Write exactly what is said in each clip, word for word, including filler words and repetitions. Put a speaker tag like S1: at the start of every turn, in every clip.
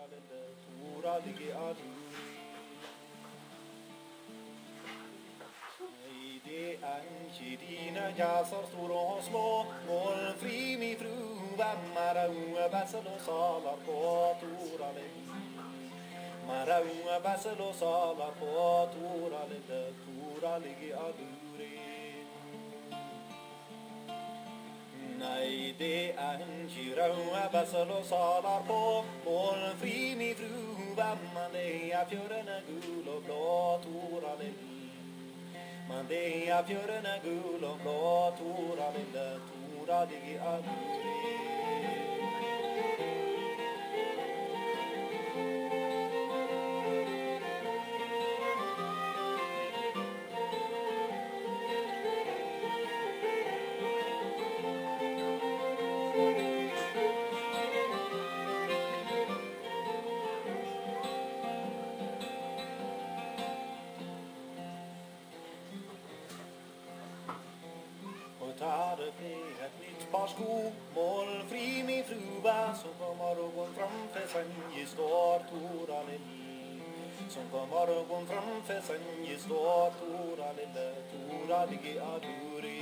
S1: tura ligi aduri. Det angedina jasar stora och små, målfri min fru, vammara unga bassel och salar på tora ligi. Mara unga bassel och salar på tora lille, tora ligi aduri. Nej, det angedina unga bassel och salar på, målfri min fru, vammande a fjörarna gul och blå, tora lille. Man det är fjörarna gul och blå, tora lilla, tora ligi aduri. Tar det ett nytt par sko, målfri min fruva, som kommer och går framför sen står tora lille. Som kommer och går framför sen står tora lille, tora ligi aduri.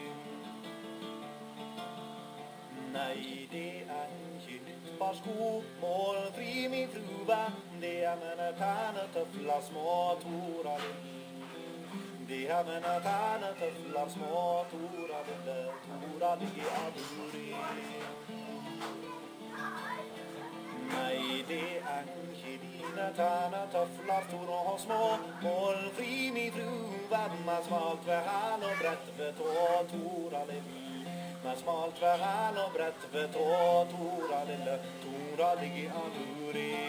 S1: Nej, det är inte nytt par sko, målfri min fruva, det är mina tärna töfflar små tora lille. Det är mina tärna töfflar små tora lille, tora ligi aduri. Nej, det är inte dina tärna töfflar stora och små, målfri min fruva, man smalt för han och brett för tå, tora lille. Man smalt för han och brett för tå, tora lille, tora ligi aduri.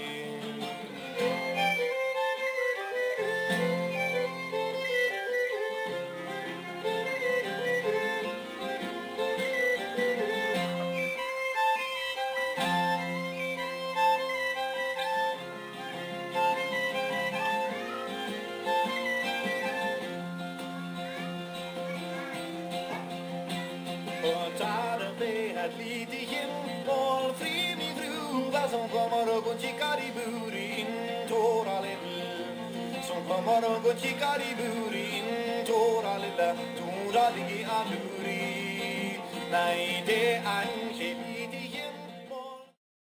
S1: Och tar det med ett litet hem, målfri min fruva, som kommer och går kikar i burin, tora lille. Som kommer och går kikar i burin, tora lille, tora ligi aduri. Nej, det är inte